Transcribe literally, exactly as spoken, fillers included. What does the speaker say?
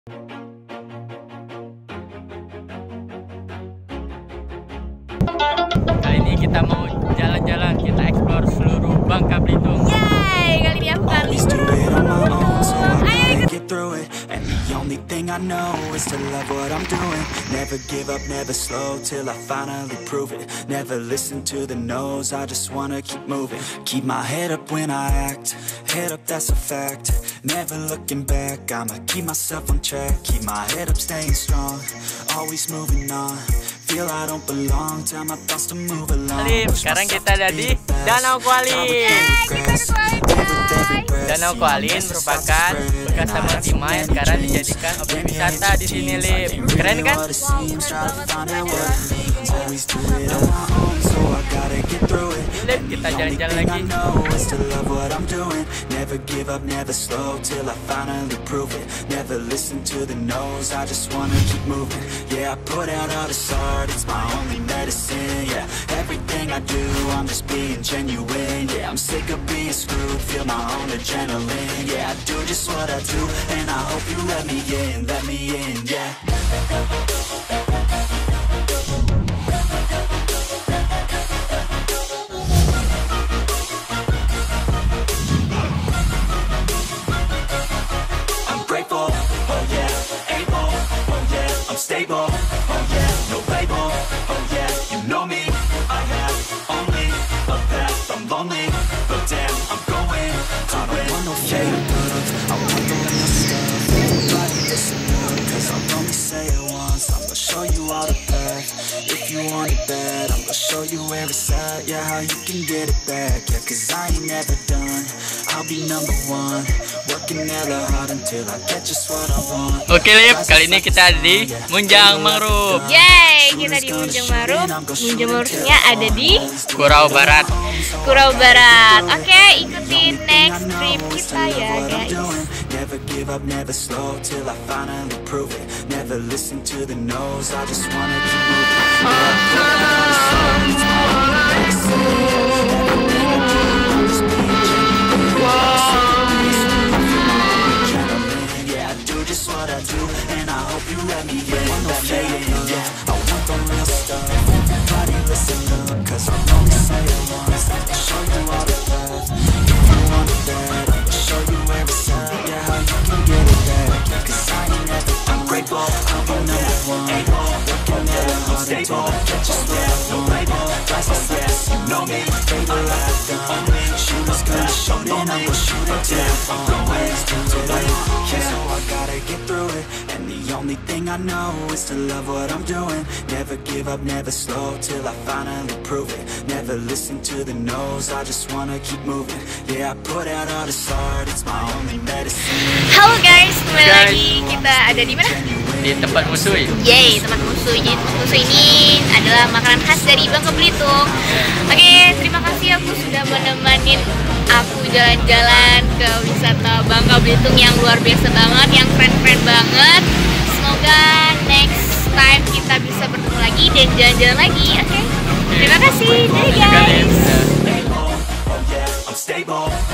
Kali ini kita mau jalan-jalan, kita explore seluruh Bangka Belitung. Yay, kali ini aku kali The only thing I know is to love what I'm doing. Never give up, never slow till I finally prove it. Never listen to the no's, I just wanna keep moving. Keep my head up when I act, head up that's a fact. Never looking back, I'ma keep myself on track. Keep my head up staying strong, always moving on. Feel I don't belong, tell my thoughts to move along. Sekarang kita ada di Danau Kualin. Danau Kualin merupakan bekas tambang timah yang sekarang dijadikan objek wisata di sini, Lip. Keren kan? Lip, kita jalan-jalan lagi. Never give up, never slow till I finally prove it. Never listen to the no's, I just wanna keep moving. Yeah, I put out all this art, it's my only medicine. Yeah, everything I do, I'm just being genuine. Yeah, I'm sick of being screwed, feel my own adrenaline. Yeah, I do just what I do, and I hope you let me in, let me in, yeah. Stable, oh yeah, no label, oh yeah, you know me. I have only a path, I'm lonely, but damn, I'm going to I don't want no fake love, I want the real stuff. Nobody listen up, cause I'll only say it once. I'm gonna show you all the path, if you want it bad. I'm gonna show you where it's at, yeah, how you can get it back. Yeah, cause I ain't never done, I'll be number one. Working hella hard until I get just what I want. Oke, Lip, kali ini kita ada di Munjang Mangrove. Yay, kita di Munjang Mangrove. Munjang Mangrove-nya ada di Kurau Barat. Kurau Barat. Oke, ikutin next trip kita ya, guys. Never give up, never slow till I finally prove it. Never listen to the no's, I just wanna keep moving. Only thing I know is to love what I'm doing. Never give up, never slow till I finally prove it. Never listen to the no's, I just wanna keep moving. Yeah, I put out all this art, it's my only medicine. Halo guys, kembali lagi kita ada di mana? Di tempat Musui. Yeay, tempat Musui. Jadi tempat Musui ini adalah makanan khas dari Bangka Belitung. Oke, terima kasih aku sudah menemani aku jalan-jalan ke wisata Bangka Belitung yang luar biasa banget, yang keren-keren banget. Semoga next time kita bisa bertemu lagi dan jalan-jalan lagi, oke? Okay? Terima kasih, dadah guys. I'm stable.